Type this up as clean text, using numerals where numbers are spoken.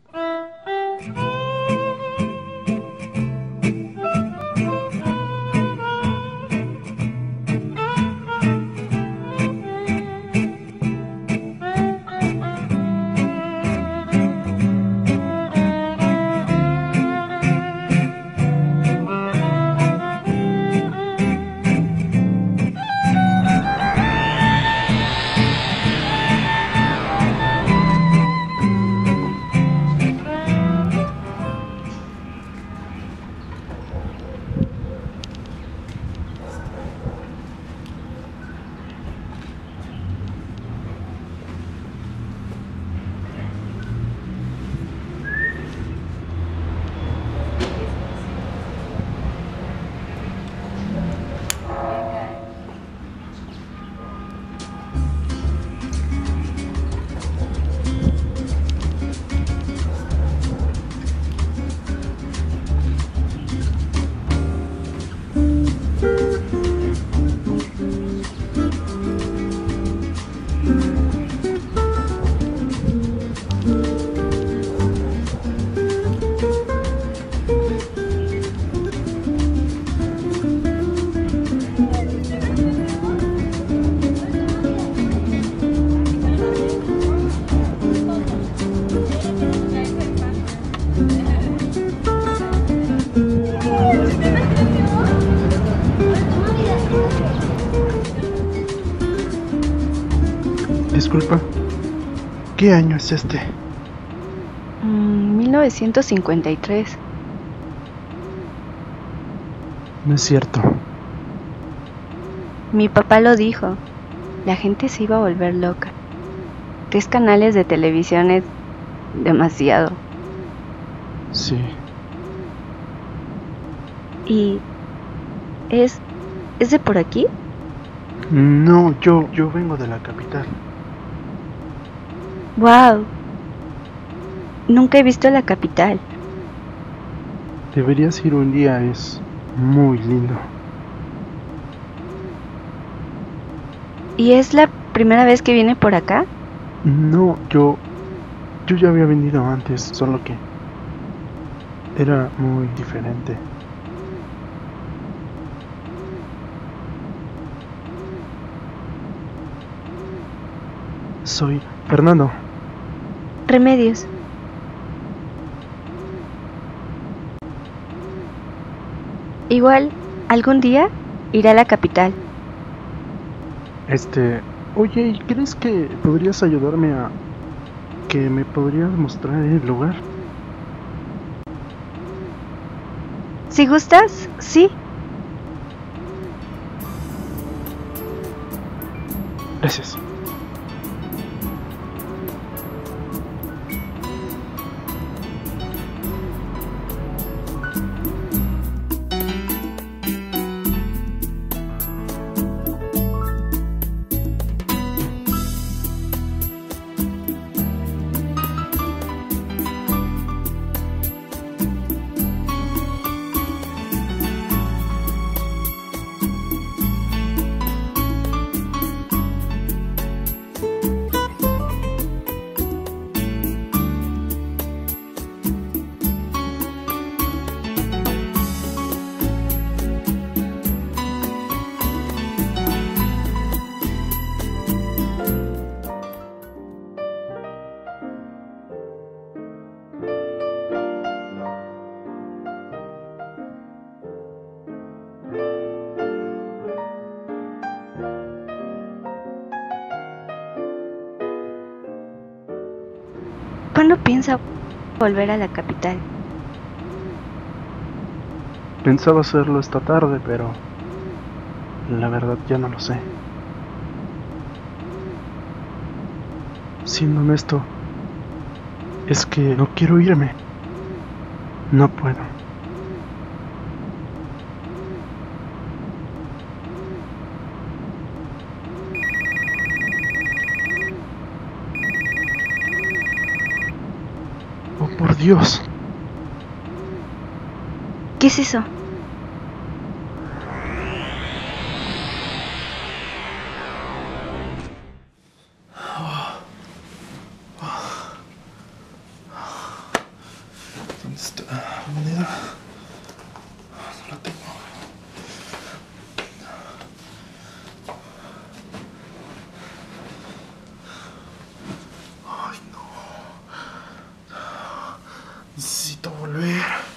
Disculpa, ¿qué año es este? 1953. No es cierto. Mi papá lo dijo. La gente se iba a volver loca. 3 canales de televisión es demasiado. Sí. ¿Y es de por aquí? No, yo vengo de la capital. ¡Wow! Nunca he visto la capital. Deberías ir un día, es muy lindo. ¿Y es la primera vez que viene por acá? No, yo ya había venido antes, solo que era muy diferente. Soy Fernando. Remedios. Igual, algún día iré a la capital. Oye, ¿y crees que podrías ayudarme a... que me podrías mostrar el lugar? Si gustas, sí. Gracias. ¿Cuándo piensa volver a la capital? Pensaba hacerlo esta tarde, pero la verdad ya no lo sé. Siendo honesto, es que no quiero irme. No puedo. Oh, por Dios. ¿Qué es eso? ¿Dónde está la moneda? No la tengo. Ay, no. Necesito volver.